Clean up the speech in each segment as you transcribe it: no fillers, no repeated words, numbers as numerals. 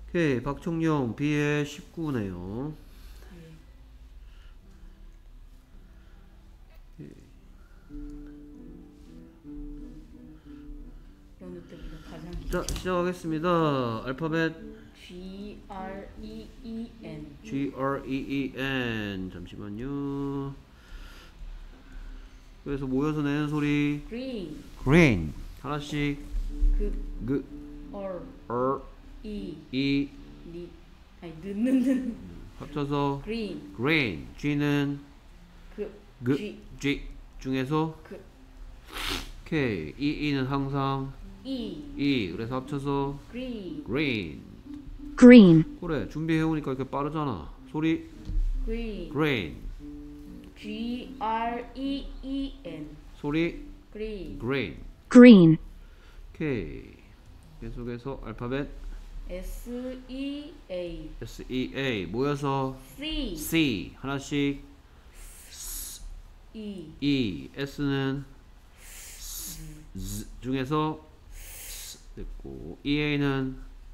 오케이, 박청룡 B의 19네요. 연우 때보다 가장 자, 시작하겠습니다. 알파벳 G-R-E-E-N. G-R-E-E-N. 잠시만요. 그래서 모여서 내는 소리 Green. green. 하나씩 그 R, E E 니 아니 느느는 합쳐서 Green. green. G는 G G 중에서 K. EE는 항상 E. 그래서 합쳐서 Green. green. green, 그래, 준비해오니까 이렇게 빠르잖아. 소리 Green. green. G-R-E-E-N. 소리 Green. green. green, 오케이. 계속해서 알파벳 S-E-A. S-E-A 모여서 C. C. 하나씩 E. E. S는 Z 중에서 됐고 EA는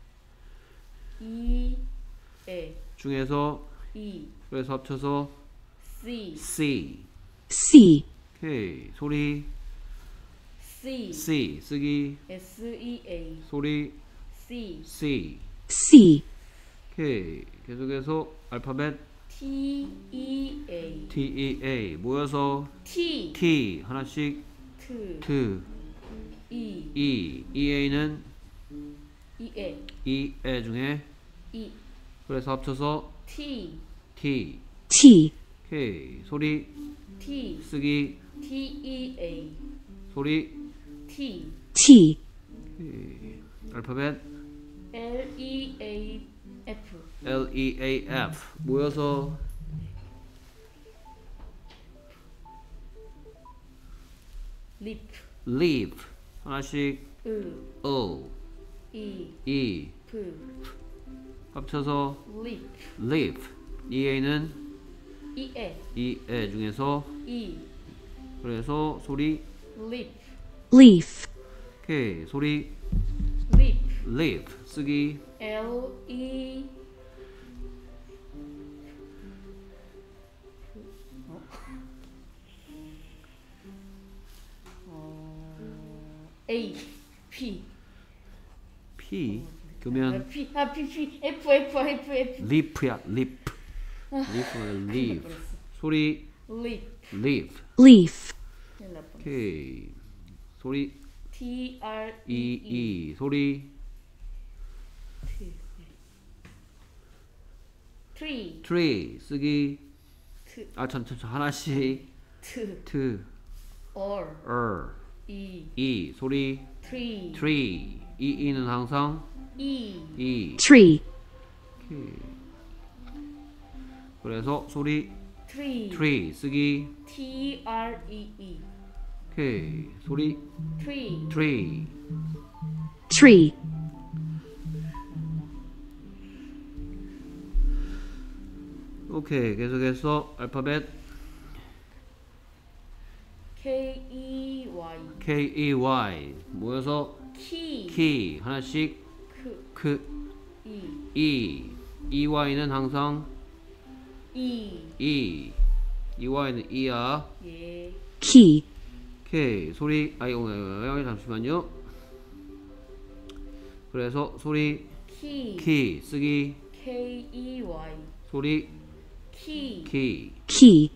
E. A. 중에서 E. 그래서 합쳐서 C. C. C, 오케이. 소리 C. C. 쓰기 S-E-A. 소리 C. C. C, 오케이. 계속해서 알파벳 T-E-A. T-E-A 모여서 T. T. 하나씩 T. T. E. E. EA는 E-A. E 중에 E. 그래서 합쳐서 T. T. T, 오케이. 소리 T. 쓰기 T-E-A. 소리 T. T, 오케이. 알파벳 L-E-A-F. L-E-A-F 모여서 Lip. leaf. 하나씩 O. E. E P. 합쳐서 Lip. leaf. EA는 E-A. E 중에서 E. 그래서 소리 Lip. leaf, 오케이. 소리 Lip. leaf 쓰기 L-E. A. P. P 그러면 P. P. F. leaf야 leaf. leaf는 leaf. 소리 Lip. leaf. leaf, 큰일 날 뻔. 오케이. 소리 T-R-E-E. 소리 Tree. tree 쓰기 T. 하나씩 T. T R. R E. E 소리 Tree. tree. E는 항상 E. E. tree, 오케이. 그래서 소리 Tree. tree 쓰기 T-R-E-E. 오케이. 소리 Tree. tree. tree, 오케이. 계속해서 알파벳 K-E-Y. K-E-Y 모여서 Key. key. 하나씩 K. E. E. EY는 항상 E. E. EY는 E야. 예. key, 오케이. 소리 잠시만요. 그래서 소리 Key. 키 쓰기 K-E-Y. 소리 Key. 키. key,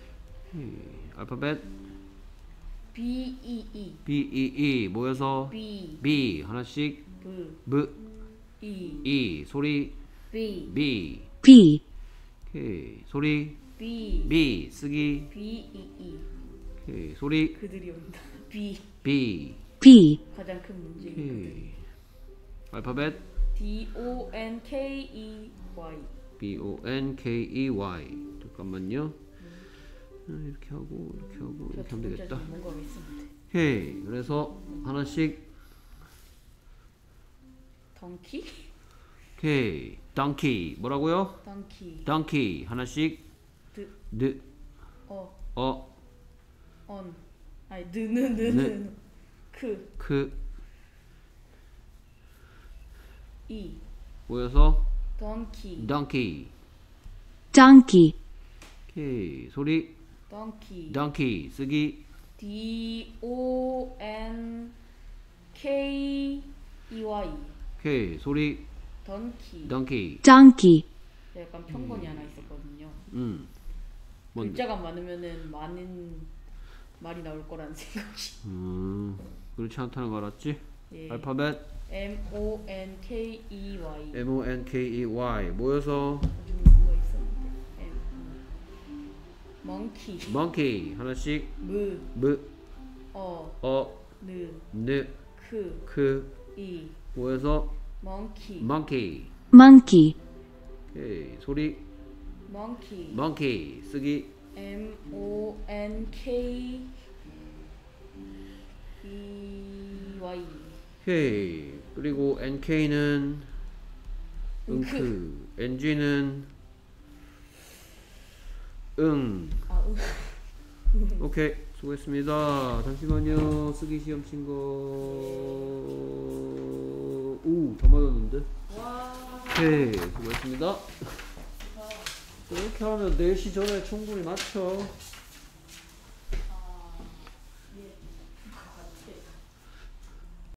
알파벳 B-E-E. B-E-E 모여서 B. B. 하나씩 B. B. E. E. 소리 B. B. B, 오케이. 소리 B. B 쓰기 B-E-E. 오케이. 소리 그들이 온다. B. B. B, 가장 큰 문제인 오케이. 알파벳 D-O-N-K-E-Y. B-O-N-K-E-Y. 잠깐만요. 이렇게 하고 이렇게 하고 이렇게 하면 되겠다. 뭔가 있으면 돼. 오케이. 그래서 하나씩 덩키? 오케이. donkey 뭐라고요? 덩키. donkey 하나씩 드. 느. 어. on. 아니 네. 크. 크. E. 모여서 donkey, donkey. donkey, 오케이. 소리 donkey, donkey. 쓰기 donkey, 오케이. 소리 donkey. donkey. donkey, 약간 편견이 하나 있었거든요. 뭔데? 글자가 많으면은 많은 말이 나올 거라는 생각이. 그렇지 않다는 거 알았지? 예. 알파벳 monkey, monkey 모여서 요즘 뭔가 있었는데. monkey, monkey. 하나씩 무, 무, 어, 느, 느, 크 이, 모여서 monkey, monkey. monkey, 오케이. 소리 monkey, monkey. 쓰기 monkey, 오케이. 그리고 nk는 응크, ng는 응. 아, 오케이. 수고했습니다. 잠시만요. 쓰기 시험 친 거. 오, 다 맞았는데? 와, 오케이. 수고했습니다. 이렇게 하면 4시 전에 충분히 맞춰.